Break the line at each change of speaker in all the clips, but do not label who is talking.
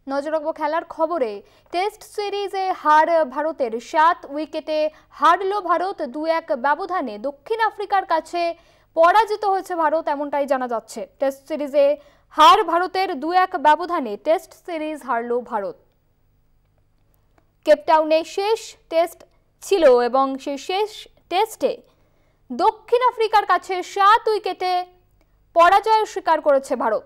নজর রাখবো খেলার খবরে। টেস্ট সিরিজে হার ভারতের, 7 উইকেটে হারল ভারত। 2-1 ব্যবধানে দক্ষিণ আফ্রিকার কাছে পরাজিত হয়েছে ভারত, এমনটাই জানা যাচ্ছে। টেস্ট সিরিজে হার ভারতের, 2-1 ব্যবধানে টেস্ট সিরিজ হারল ভারত। কেপটাউনে শেষ টেস্ট ছিল এবং সেই শেষ টেস্টে দক্ষিণ আফ্রিকার কাছে 7 উইকেটে পরাজয় স্বীকার করেছে ভারত।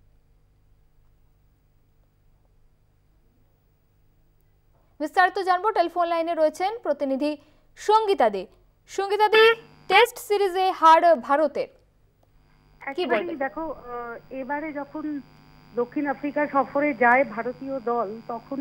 বিস্তারিত জানবো, টেলিফোন লাইনে রয়েছেন প্রতিনিধি সঙ্গীতা দে। সঙ্গীতা দে, টেস্ট সিরিজে হার ভারতের, কি বলবেন?
দেখো, এবারে যখন দক্ষিণ আফ্রিকা সফরে যায় ভারতীয় দল, তখন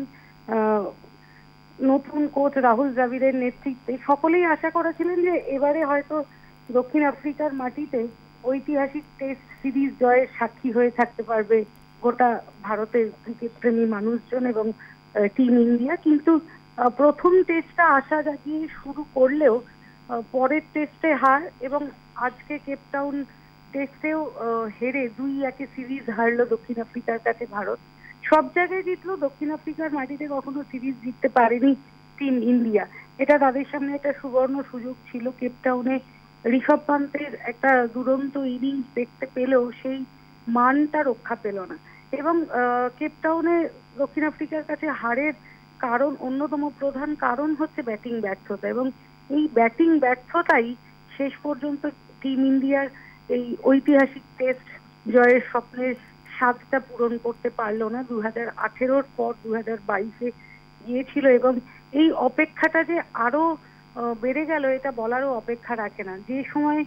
নতুন কোচ রাহুল দ্রাবিড়ের নেতৃত্বে সকলেই আশা করেছিলেন যে এবারে হয়তো দক্ষিণ আফ্রিকার মাটিতে ঐতিহাসিক টেস্ট সিরিজ জয়ের সাক্ষী হয়ে থাকতে পারবে গোটা ভারতের ক্রিকেট প্রেমী মানুষজন এবং টিম ইন্ডিয়া। কিন্তু প্রথম টেস্টটা আশা জাগিয়ে শুরু করলেও পরের টেস্টে হার এবং আজকে কেপটাউন টেস্টেও হেরে 2-1 সিরিজ হারলো দক্ষিণ আফ্রিকার কাছে ভারত। সব জায়গায় জিতলো, দক্ষিণ আফ্রিকার মাটিতে কখনো সিরিজ জিততে পারেনি টিম ইন্ডিয়া। এটা তাদের সামনে একটা সুবর্ণ সুযোগ ছিল। কেপটাউনে ঋষভ পান্তের একটা দুরন্ত ইনিংস দেখতে পেলেও সেই মানটা রক্ষা পেল না এবং কেপটাউনে দক্ষিণ আফ্রিকার কাছে হারের কারণ, অন্যতম প্রধান কারণ হচ্ছে ব্যাটিং ব্যর্থতা এবং এই ব্যাটিং ব্যর্থতাই শেষ পর্যন্ত টিম ইন্ডিয়ার এই ঐতিহাসিক টেস্ট জয়ের স্বপ্নের স্বাদটা পূরণ করতে পারলো না। 2018-র পর 2022-এ গিয়েছিল এবং এই অপেক্ষাটা যে আরো বেড়ে গেল এটা বলারও অপেক্ষা রাখে না। যে সময়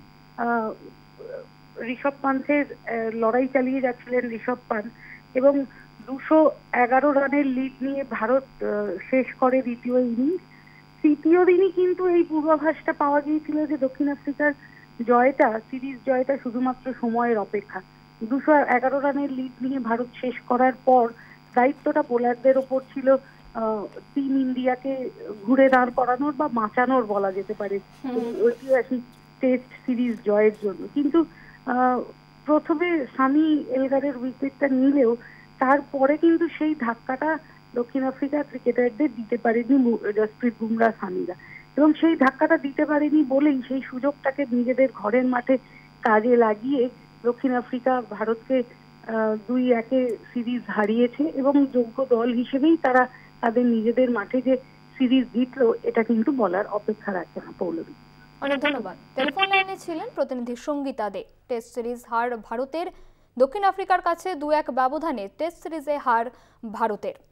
ঋষভ পান্তের লড়াই চালিয়ে যাচ্ছিলেন ঋষভ পান্ত এবং 211 রানের লিড নিয়ে ভারত শেষ করে দ্বিতীয় ইনিংস। তৃতীয় দিনই কিন্তু এই পূর্বাভাসটা পাওয়া গিয়েছিল যে দক্ষিণ আফ্রিকার সিরিজ জয়টা শুধুমাত্র সময়ের অপেক্ষা। 211 রানের লিড নিয়ে ভারত শেষ করার পর দায়িত্বটা বোলারদের ওপর ছিল টিম ইন্ডিয়াকে ঘুরে দাঁড় করানোর বা বাঁচানোর বলা যেতে পারে ঐতিহাসিক টেস্ট সিরিজ জয়ের জন্য। কিন্তু প্রথমে সামি এলগারের উইকেটটা নিলেও তারপরে কিন্তু সেই ধাক্কাটা দক্ষিণ আফ্রিকার ক্রিকেটারদের দিতে পারেনি জসপ্রীত বুমরাহ সামিরা এবং সেই ধাক্কাটা দিতে পারেনি বলেই সেই সুযোগটাকে নিজেদের ঘরের মাঠে কাজে লাগিয়ে দক্ষিণ আফ্রিকা ভারতকে 2-1 সিরিজ হারিয়েছে এবং যোগ্য দল হিসেবেই তারা তাদের নিজেদের মাঠে যে সিরিজ জিতলো এটা কিন্তু বলার অপেক্ষা রাখে না। পৌলমী,
অনেক ধন্যবাদ। টেলিফোন লাইনে ছিলেন প্রতিনিধি সঙ্গীতা দে। টেস্ট সিরিজ হার ভারতের, দক্ষিণ আফ্রিকার কাছে 2-1 ব্যবধানে টেস্ট সিরিজে হার ভারতের।